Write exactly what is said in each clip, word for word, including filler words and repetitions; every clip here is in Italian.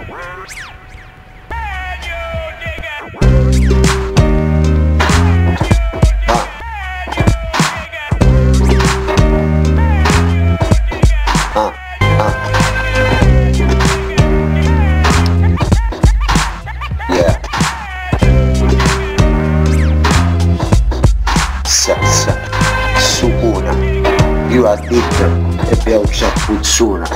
Sukuna, io additto e pioggia puzzuna.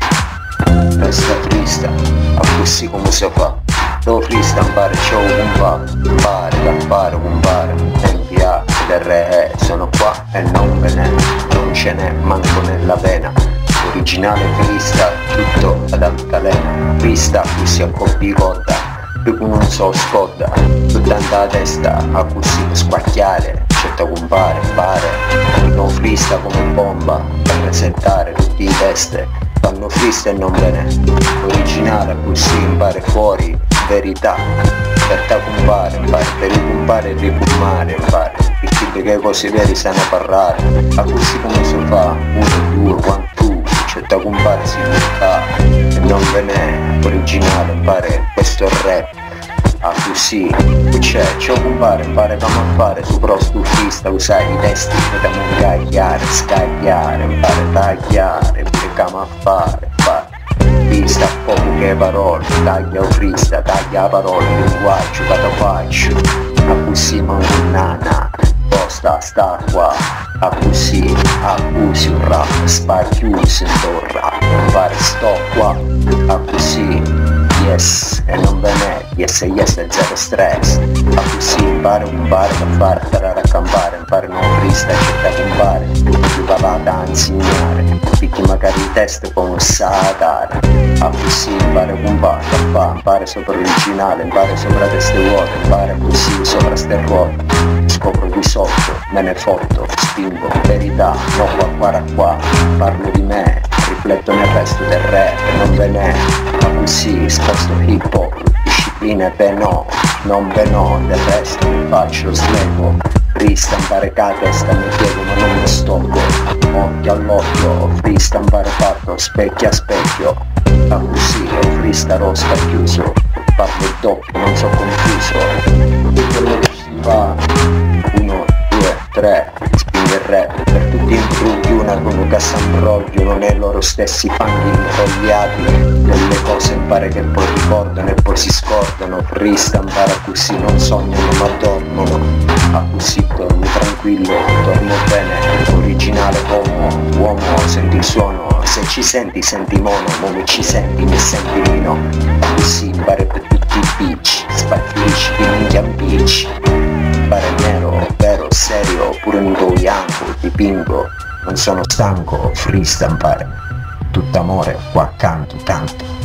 Resta trista, a così come si fa. Lo frista impare ciò compare, pare da fare compare. N P A del re sono qua e non ve ne, non ce n'è manco nella vena. Originale frista, tutto ad altalena. Frista qui si accoppi cotta, più non so scotta. Tutta la testa, a così squacchiare. Certo compare, pare, non frista come bomba, per resettare tutti i teste, fanno frista e non bene, originale così impare fuori, verità, per te compare, impare, per ricompare e ricumare, impare, perché che cose veri sanno parlare, a così come si fa, uno, due, one, two, certo compare si fa, e non bene, originale, impare, questo è il rap. Ah così, c'è, ciò compare, impare come a fare, su pro stufista, usare i testi per ingagliare, scagliare, impare a tagliare, pure come a fare, fare. Vista poco che parole, taglia o frista, taglia la parola, il linguaggio, vado faccio, a così manco nana, posta sta qua, a così, a così un rap, sparchiusi in torra, impare sto qua, a così. Yes, e non ve ne, yes e yes e zero stress. Ma così impare un bar da fare, imparare a campare, impare non frista e cerca di impare. Più papà a insegnare, picchi magari il test come sa dare. Ma così impare un bar da fare, impare sopra l'originale, impare sopra teste vuote, impare così sopra ste ruote. Scopro di sotto, me ne fotto, spingo, verità, no qua qua qua, parlo di me. Rifletto nel resto del rap, non ve ne, ma così sposto hip hop, disciplina e beh no, non ve no, del resto mi faccio slepo, ristampare che la testa mi piego ma non mi stocco, occhio all'occhio, freestampare fatto, specchio a specchio, ma così è un freestyle spacchiuso, parlo il doppio, non so confuso, tutto quello che si fa, uno, due, tre, spingo il rap, per tutti i trucchi una con che s'ambroglio, non è loro stessi fanghi infogliati, delle cose impare che poi ricordano e poi si scordano, freestampare così non sognano ma dormono, a così dormo tranquillo, dormo bene, originale uomo, uomo senti il suono, se ci senti senti mono, come ci senti mi senti meno, a così impare per tutti i bitch, spacchilisci che minchia bitch. Pare nero, vero, serio, pure nudo bianco, dipingo, non sono stanco, freestampare, tutto amore qua accanto, tanto.